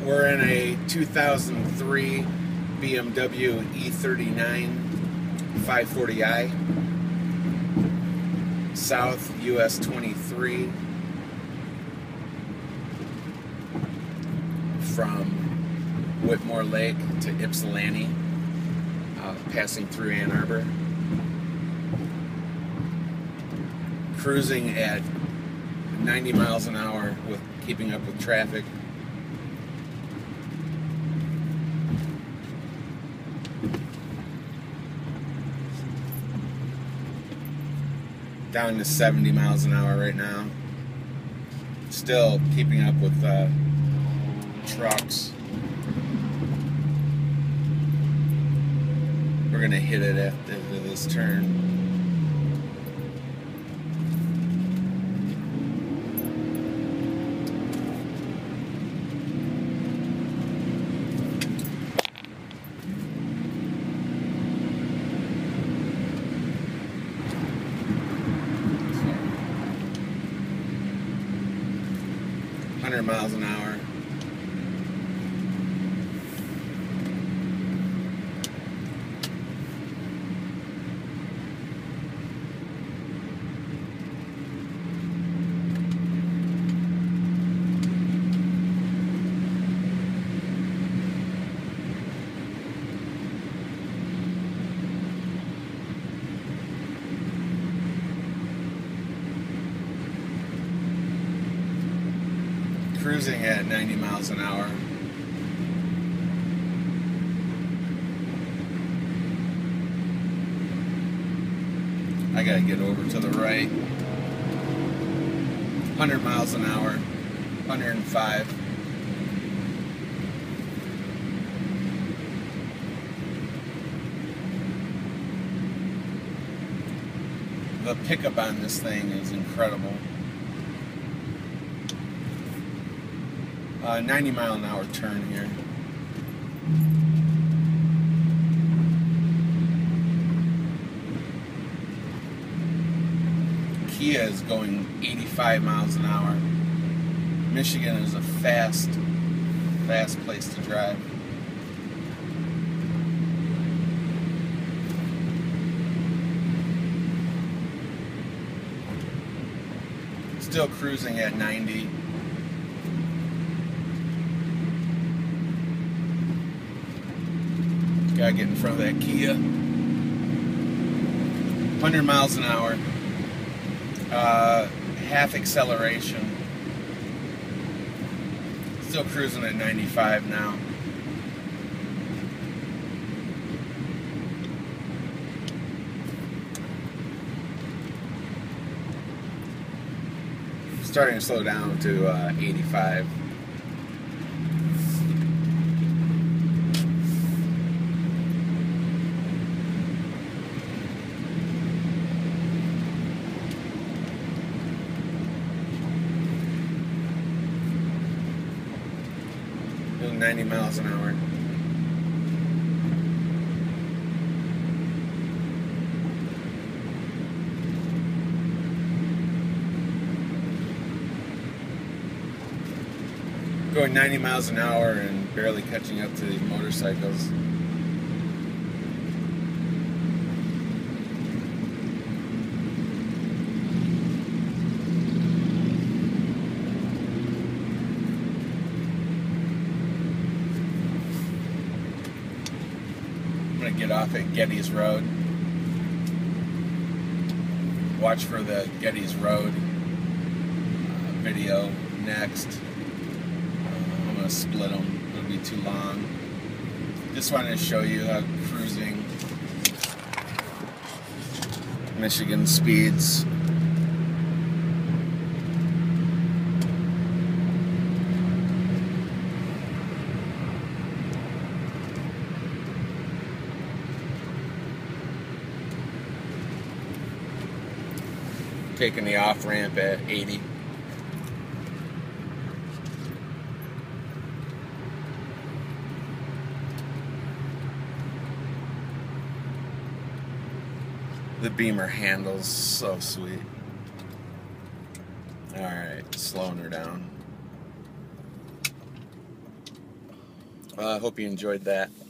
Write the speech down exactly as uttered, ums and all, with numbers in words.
We're in a two thousand three B M W E thirty-nine five forty i, South U S twenty-three, from Whitmore Lake to Ypsilanti, uh, passing through Ann Arbor. Cruising at ninety miles an hour with keeping up with traffic. Down to seventy miles an hour right now. Still keeping up with uh, trucks. We're gonna hit it after this turn. one hundred miles an hour. Cruising at ninety miles an hour. I gotta get over to the right. one hundred miles an hour. one hundred five. The pickup on this thing is incredible. Uh, ninety mile an hour turn here. Kia is going eighty-five miles an hour. Michigan is a fast, fast place to drive. Still cruising at ninety. Gotta get in front of that Kia. one hundred miles an hour. Uh, half acceleration. Still cruising at ninety-five now. Starting to slow down to uh, eighty-five. ninety miles an hour. Going ninety miles an hour and barely catching up to these motorcycles. Get off at Getty's Road. Watch for the Getty's Road uh, video next. Uh, I'm going to split them. It'll be too long. Just wanted to show you how cruising Michigan speeds. Taking the off ramp at eighty. The Beamer handles so sweet. Alright, slowing her down. I uh, hope you enjoyed that.